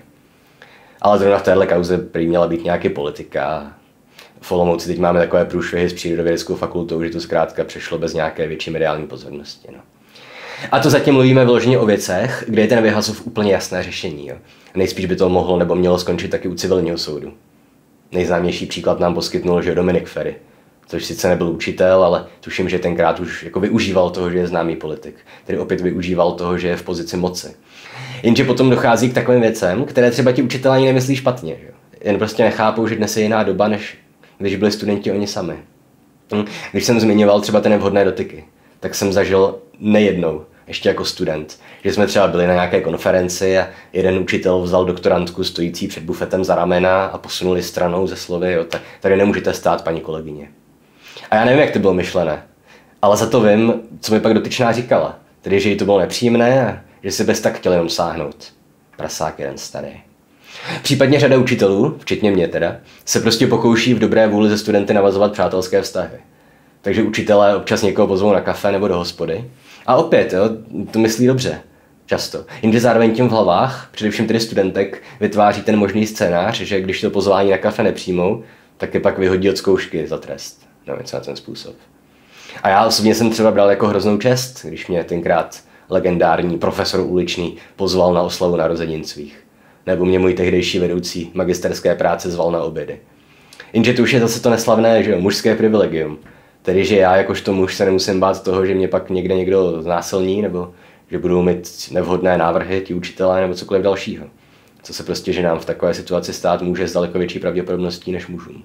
Ale zrovna v téhle kauze prý měla být nějaký politika. V Olomouci teď máme takové průšvihy s přírodovědeckou fakultou, že to zkrátka přešlo bez nějaké větší mediální pozornosti. No. A to zatím mluvíme vyloženě o věcech, kde je ten vyhazov úplně jasné řešení. Jo. Nejspíš by to mohlo nebo mělo skončit taky u civilního soudu. Nejznámější příklad nám poskytnul, že Dominik Feri, což sice nebyl učitel, ale tuším, že tenkrát už jako využíval toho, že je známý politik. Tedy opět využíval toho, že je v pozici moci. Jenže potom dochází k takovým věcem, které třeba ti učitelé ani nemyslí špatně. Že? Jen prostě nechápou, že dnes je jiná doba, než když byli studenti oni sami. Když jsem zmiňoval třeba ty nevhodné dotyky, tak jsem zažil nejednou, ještě jako student, že jsme třeba byli na nějaké konferenci a jeden učitel vzal doktorantku stojící před bufetem za ramena a posunuli stranou ze slovy, jo, tady nemůžete stát, paní kolegyně. A já nevím, jak to bylo myšlené, ale za to vím, co mi pak dotyčná říkala, tedy že jí to bylo nepříjemné a že si bez tak chtěl jenom sáhnout. Prasák jeden starý. Případně řada učitelů, včetně mě teda, se prostě pokouší v dobré vůli ze studenty navazovat přátelské vztahy. Takže učitelé občas někoho pozvou na kafe nebo do hospody. A opět, jo, to myslí dobře. Často. Jenže zároveň tím v hlavách, především tedy studentek, vytváří ten možný scénář, že když to pozvání na kafe nepřijmou, tak je pak vyhodí od zkoušky za trest. No, něco na ten způsob. A já osobně jsem třeba bral jako hroznou čest, když mě tenkrát legendární profesor uličný pozval na oslavu narozenin svých. Nebo mě můj tehdejší vedoucí magisterské práce zval na obědy. Jenže to už je zase to neslavné, že jo, mužské privilegium. Tedy, že já jakožto muž se nemusím bát toho, že mě pak někde někdo znásilní, nebo že budou mít nevhodné návrhy ti učitelé, nebo cokoliv dalšího. Co se prostě ženám v takové situaci stát může s daleko větší pravděpodobností než mužům.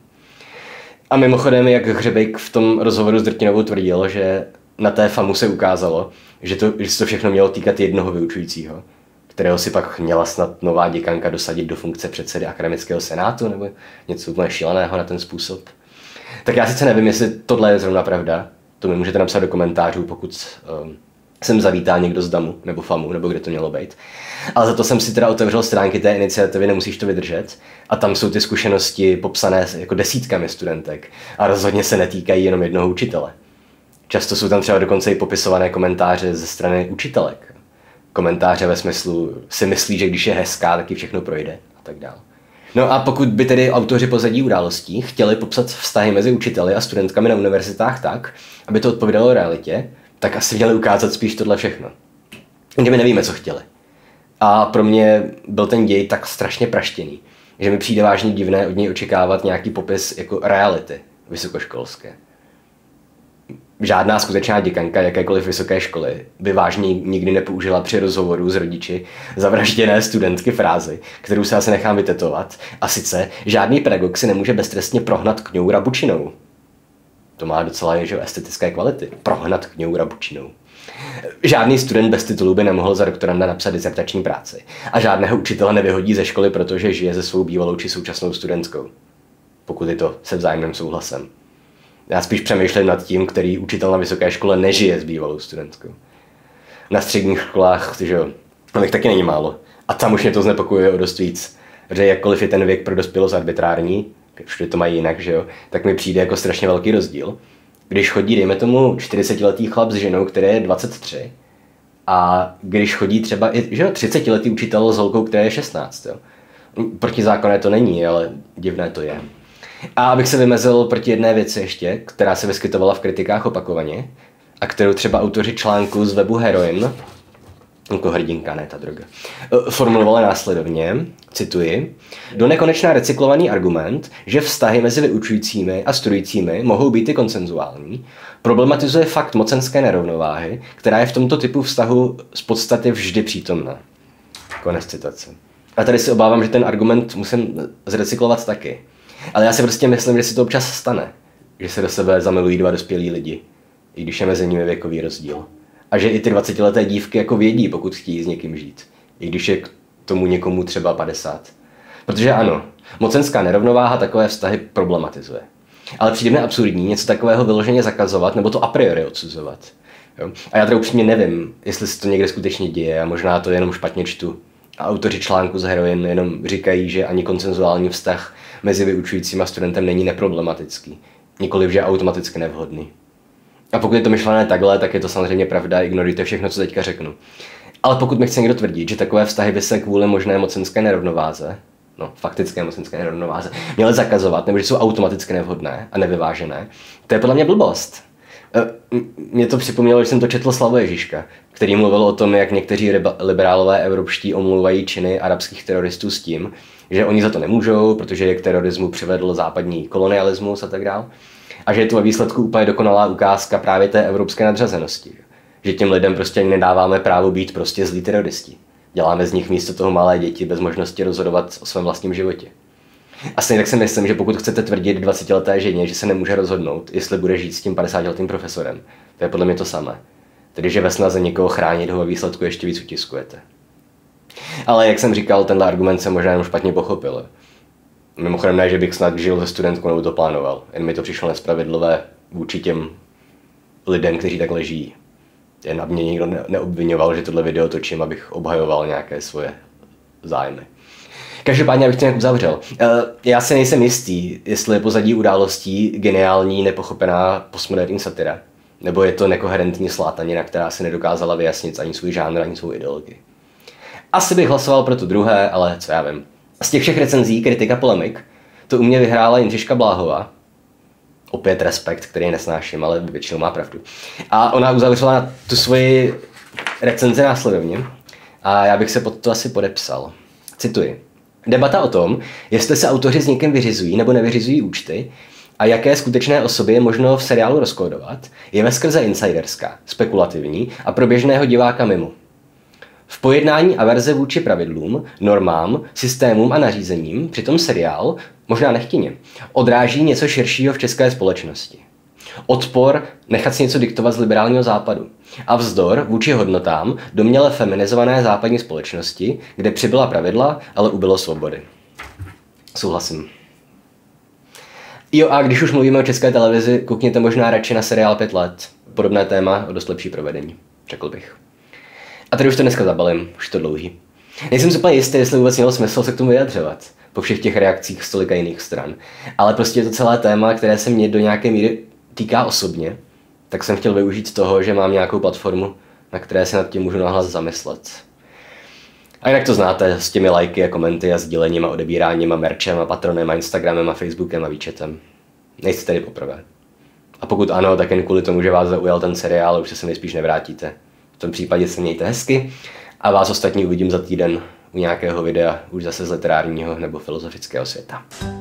A mimochodem, jak Hřebejk v tom rozhovoru s Drtinovou tvrdil, že na té FAMu se ukázalo, že se to všechno mělo týkat jednoho vyučujícího, kterého si pak měla snad nová děkanka dosadit do funkce předsedy akademického senátu, nebo něco úplně šíleného na ten způsob. Tak já sice nevím, jestli tohle je zrovna pravda, to mi můžete napsat do komentářů, pokud sem zavítá někdo z DAMu, nebo FAMu, nebo kde to mělo být. Ale za to jsem si teda otevřel stránky té iniciativy Nemusíš to vydržet a tam jsou ty zkušenosti popsané jako desítkami studentek a rozhodně se netýkají jenom jednoho učitele. Často jsou tam třeba dokonce i popisované komentáře ze strany učitelek. Komentáře ve smyslu si myslí, že když je hezká, tak ji všechno projde a tak dále. No a pokud by tedy autoři pozadí událostí chtěli popsat vztahy mezi učiteli a studentkami na univerzitách tak, aby to odpovídalo realitě, tak asi měli ukázat spíš tohle všechno. Jenže my nevíme, co chtěli. A pro mě byl ten děj tak strašně praštěný, že mi přijde vážně divné od něj očekávat nějaký popis jako reality vysokoškolské. Žádná skutečná děkanka jakékoliv vysoké školy by vážně nikdy nepoužila při rozhovoru s rodiči zavražděné studentky frázi, kterou se asi nechám vytetovat. A sice, žádný pedagog si nemůže beztrestně prohnat kňoura bučinou. To má docela estetické kvality. Prohnat kňoura bučinou. Žádný student bez titulu by nemohl za doktoranda napsat disertační práci. A žádného učitele nevyhodí ze školy, protože žije se svou bývalou či současnou studentskou. Pokud je to se vzájemným souhlasem. Já spíš přemýšlím nad tím, který učitel na vysoké škole nežije s bývalou studentskou. Na středních školách, že jo, těch taky není málo. A tam už mě to znepokojuje o dost víc. Že jakkoliv je ten věk pro dospělost arbitrární, všude to mají jinak, že jo, tak mi přijde jako strašně velký rozdíl. Když chodí, dejme tomu, 40letý chlap s ženou, které je 23, a když chodí třeba i, že jo, 30letý učitel s holkou, která je 16, jo. Protizákonné to není, ale divné to je. A abych se vymezil proti jedné věci ještě, která se vyskytovala v kritikách opakovaně a kterou třeba autoři článku z webu Heroin jako hrdinka, ne ta droga, formulovala následovně, cituji, do nekonečna recyklovaný argument, že vztahy mezi vyučujícími a studujícími mohou být i konsenzuální, problematizuje fakt mocenské nerovnováhy, která je v tomto typu vztahu z podstaty vždy přítomná. Konec citace. A tady si obávám, že ten argument musím zrecyklovat taky. Ale já si prostě myslím, že si to občas stane, že se do sebe zamilují dva dospělí lidi, i když je mezi nimi věkový rozdíl. A že i ty 20leté dívky jako vědí, pokud chtějí s někým žít, i když je k tomu někomu třeba 50. Protože ano, mocenská nerovnováha takové vztahy problematizuje. Ale přijde mi absurdní něco takového vyloženě zakazovat nebo to a priori odsuzovat. Jo? A já teda upřímně nevím, jestli se to někde skutečně děje a možná to jenom špatně čtu. A autoři článku z Heroin jenom říkají, že ani konsenzuální vztah mezi vyučujícím a studentem není neproblematický, nikoliv že je automaticky nevhodný. A pokud je to myšlené takhle, tak je to samozřejmě pravda, ignorujte všechno, co teďka řeknu. Ale pokud mi chce někdo tvrdit, že takové vztahy by se kvůli možné mocenské nerovnováze, faktické mocenské nerovnováze, měly zakazovat, nebo že jsou automaticky nevhodné a nevyvážené, to je podle mě blbost. Mě to připomnělo, že jsem to četl Slavoj Žižka, který mluvil o tom, jak někteří liberálové evropští omlouvají činy arabských teroristů s tím, že oni za to nemůžou, protože je k terorismu přivedl západní kolonialismus a tak dále. A že je to ve výsledku úplně dokonalá ukázka právě té evropské nadřazenosti. Že těm lidem prostě nedáváme právo být prostě zlí teroristi. Děláme z nich místo toho malé děti bez možnosti rozhodovat o svém vlastním životě. A stejně tak si myslím, že pokud chcete tvrdit 20leté ženě, že se nemůže rozhodnout, jestli bude žít s tím 50letým profesorem, to je podle mě to samé. Tedy, že ve snaze někoho chránit ho ve výsledku ještě víc utiskujete. Ale jak jsem říkal, tenhle argument jsem možná jenom špatně pochopil. Mimochodem ne, že bych snad žil se studentkou nebo to plánoval. Jen mi to přišlo nespravedlivé vůči těm lidem, kteří takhle žijí. Jen aby mě nikdo neobvinoval, že tohle video točím, abych obhajoval nějaké svoje zájmy. Každopádně, abych to nějak uzavřel. Já si nejsem jistý, jestli je pozadí událostí geniální, nepochopená postmoderní satira, nebo je to nekoherentní slátanina, která si nedokázala vyjasnit ani svůj žánr, ani svou ideologii. Asi bych hlasoval pro to druhé, ale co já vím. Z těch všech recenzí, kritik a polemik, to u mě vyhrála Jindřiška Bláhová. Opět respekt, který nesnáším, ale většinou má pravdu. A ona uzavřela tu svoji recenzi následovně. A já bych se pod to asi podepsal. Cituji. Debata o tom, jestli se autoři s někým vyřizují nebo nevyřizují účty a jaké skutečné osoby je možno v seriálu rozkódovat, je veskrze insiderská, spekulativní a pro běžného diváka mimo. V pojednání averze vůči pravidlům, normám, systémům a nařízením přitom seriál, možná nechtěně, odráží něco širšího v české společnosti. Odpor nechat si něco diktovat z liberálního západu a vzdor vůči hodnotám domněle feminizované západní společnosti, kde přibyla pravidla, ale ubylo svobody. Souhlasím. Jo, a když už mluvíme o české televizi, koukněte možná radši na seriál 5 let. Podobné téma o dost lepší provedení, řekl bych. A tady už to dneska zabalím, už to dlouhý. Nejsem si úplně jistý, jestli vůbec mělo smysl se k tomu vyjadřovat, po všech těch reakcích z tolika jiných stran. Ale prostě je to celé téma, které se mě do nějaké míry týká osobně, tak jsem chtěl využít toho, že mám nějakou platformu, na které se nad tím můžu nahlas zamyslet. A jinak to znáte s těmi lajky a komenty a sdílením a odebíráním a merčem a patronem a Instagramem a Facebookem a výčetem. Nejste tedy poprvé. A pokud ano, tak jen kvůli tomu, že vás zaujal ten seriál, už se nejspíš nevrátíte. V tom případě se mějte hezky a vás ostatní uvidím za týden u nějakého videa už zase z literárního nebo filozofického světa.